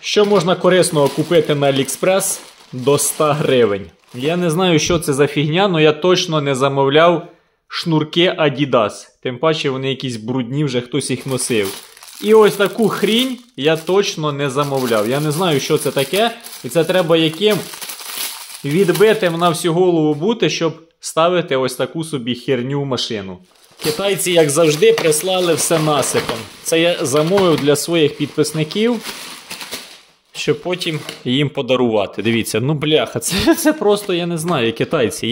Що можна корисного купити на AliExpress до 100 гривень? Я не знаю, що це за фігня, але я точно не замовляв шнурки Adidas. Тим паче вони якісь брудні, вже хтось їх носив. І ось таку хрінь я точно не замовляв. Я не знаю, що це таке. І це треба яким відбитим на всю голову бути, щоб ставити ось таку собі херню в машину. Китайці, як завжди, прислали все насипом. Це я замовив для своїх підписників, щоб потім їм подарувати. Дивіться, ну бляха, це просто, я не знаю, китайці,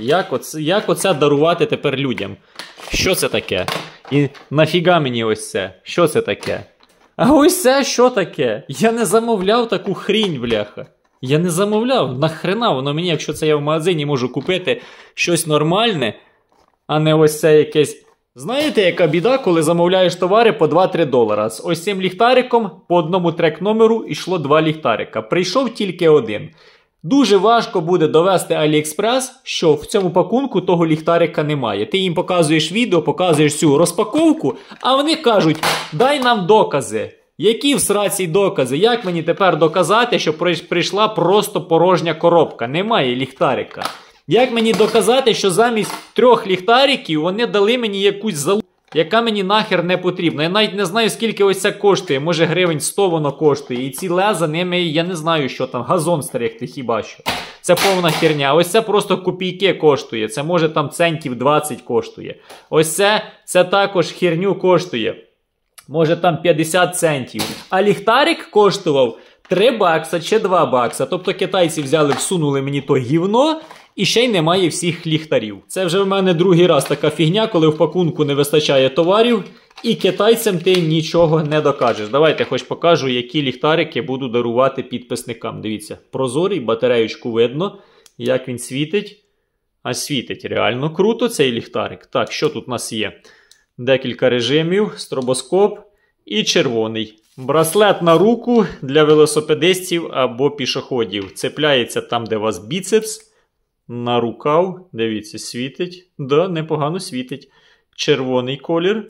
як оце дарувати тепер людям? Що це таке? І нафіга мені ось це? Що це таке? А ось це що таке? Я не замовляв таку хрінь, бляха. Я не замовляв. Нахрена воно мені, якщо це я в магазині можу купити щось нормальне, а не ось це якесь... Знаєте, яка біда, коли замовляєш товари по 2-3 долара. З ось цим ліхтариком по одному трек-номеру йшло 2 ліхтарика. Прийшов тільки один. Дуже важко буде довести AliExpress, що в цьому пакунку того ліхтарика немає. Ти їм показуєш відео, показуєш цю розпаковку, а вони кажуть, дай нам докази. Які в сраці докази? Як мені тепер доказати, що прийшла просто порожня коробка? Немає ліхтарика. Як мені доказати, що замість 3 ліхтариків вони дали мені якусь залу, яка мені нахер не потрібна? Я навіть не знаю, скільки ось це коштує. Може гривень 100 воно коштує. І ці леза ними, я не знаю, що там, газон стригти хіба що. Це повна херня. Ось це просто копійки коштує. Це може там центів 20 коштує. Ось це також херню коштує. Може там 50 центів. А ліхтарик коштував 3 бакса чи 2 бакса. Тобто китайці взяли, всунули мені то гівно. І ще й немає всіх ліхтарів. Це вже в мене другий раз така фігня, коли в пакунку не вистачає товарів, і китайцям ти нічого не докажеш. Давайте хоч покажу, які ліхтарики буду дарувати підписникам. Дивіться, прозорий, батареючку видно, як він світить. А світить реально круто цей ліхтарик. Так, що тут у нас є? Декілька режимів, стробоскоп і червоний. Браслет на руку для велосипедистів або пішоходів. Цепляється там, де у вас біцепс. На рукав, дивіться, світить. Да, непогано світить. Червоний колір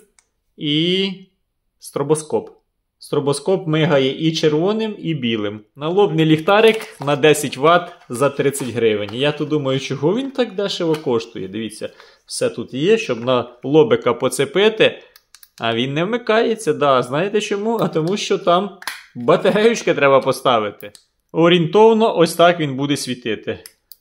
і стробоскоп. Стробоскоп мигає і червоним, і білим. Налобний ліхтарик на 10 Вт за 30 гривень. Я тут думаю, чого він так дешево коштує. Дивіться, все тут є, щоб на лобика поцепити. А він не вмикається, да. Знаєте чому? А тому що там батареючки треба поставити. Орієнтовно ось так він буде світити.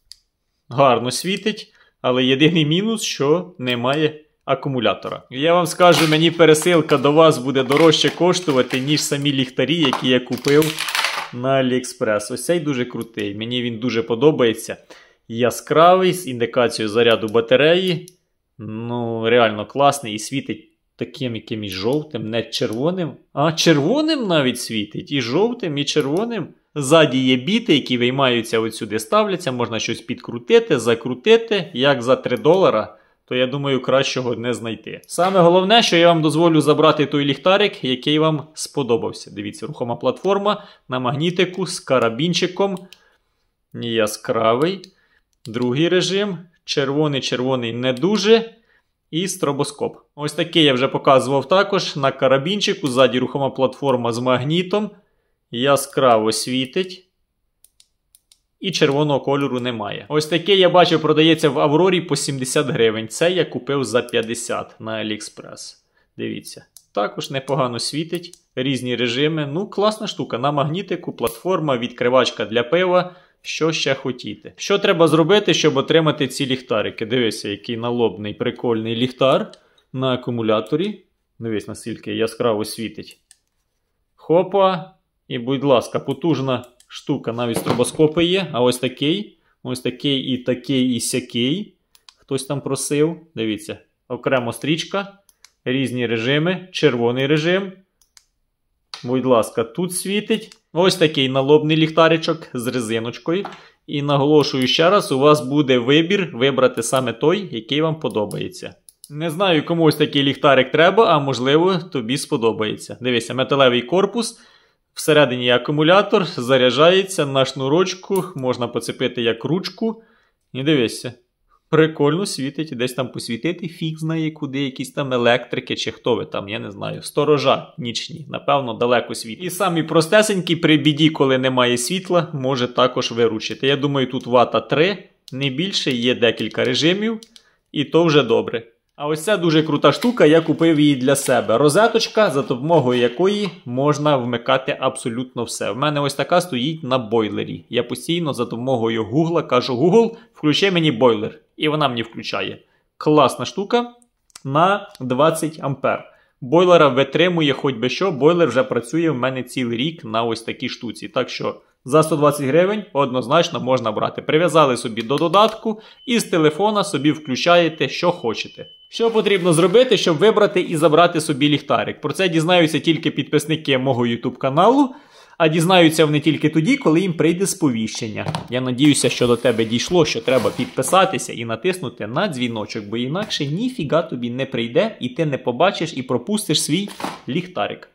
Гарно світить, але єдиний мінус, що немає акумулятора. Я вам скажу, мені пересилка до вас буде дорожче коштувати, ніж самі ліхтарі, які я купив на AliExpress. Ось цей дуже крутий, мені він дуже подобається. Яскравий, з індикацією заряду батареї. Ну, реально класний і світить таким якимось жовтим, не червоним. А червоним навіть світить, і жовтим, і червоним. Ззаді є біти, які виймаються от сюди, ставляться, можна щось підкрутити, закрутити. Як за 3 долара, то я думаю, кращого не знайти. Саме головне, що я вам дозволю забрати той ліхтарик, який вам сподобався. Дивіться, рухома платформа на магнітику з карабінчиком. Яскравий. Другий режим. Червоний не дуже. І стробоскоп. Ось такий я вже показував також на карабінчику. Ззаді рухома платформа з магнітом. Яскраво світить. І червоного кольору немає. Ось такий, я бачив, продається в Аврорі по 70 гривень. Це я купив за 50 на AliExpress. Дивіться. Також непогано світить. Різні режими. Ну, класна штука. На магнітику, платформа, відкривачка для пива. Що ще хотіти. Що треба зробити, щоб отримати ці ліхтарики? Дивися, який налобний, прикольний ліхтар на акумуляторі. Дивись, наскільки яскраво світить. Хопа. І, будь ласка, потужна штука. Навіть стробоскопи є. А ось такий і такий, і сякий. Хтось там просив. Дивіться. Окремо стрічка. Різні режими. Червоний режим. Будь ласка, тут світить. Ось такий налобний ліхтаричок з резиночкою. І наголошую ще раз, у вас буде вибір вибрати саме той, який вам подобається. Не знаю, кому ось такий ліхтарик треба, а можливо тобі сподобається. Дивіться, металевий корпус. Всередині акумулятор, заряджається на шнурочку, можна поцепити як ручку. І дивіться, Прикольно світить, десь там посвітити, фіг знає куди, якісь там електрики, чи хто ви там, я не знаю, сторожа нічні, напевно, далеко світить. І самі простесенькі при біді, коли немає світла, може також виручити. Я думаю, тут вата 3, не більше, є декілька режимів, і то вже добре. А ось ця дуже крута штука, я купив її для себе. Розеточка, за допомогою якої можна вмикати абсолютно все. В мене ось така стоїть на бойлері. Я постійно за допомогою Гугла кажу: Google, включи мені бойлер. І вона мені включає. Класна штука на 20 ампер. Бойлера витримує хоч би що, бойлер вже працює в мене цілий рік на ось такій штуці. Так що за 120 гривень однозначно можна брати. Прив'язали собі до додатку і з телефона собі включаєте, що хочете. Що потрібно зробити, щоб вибрати і забрати собі ліхтарик? Про це дізнаються тільки підписники мого YouTube каналу, а дізнаються вони тільки тоді, коли їм прийде сповіщення. Я надіюся, що до тебе дійшло, що треба підписатися і натиснути на дзвіночок, бо інакше ніфіга тобі не прийде і ти не побачиш і пропустиш свій ліхтарик.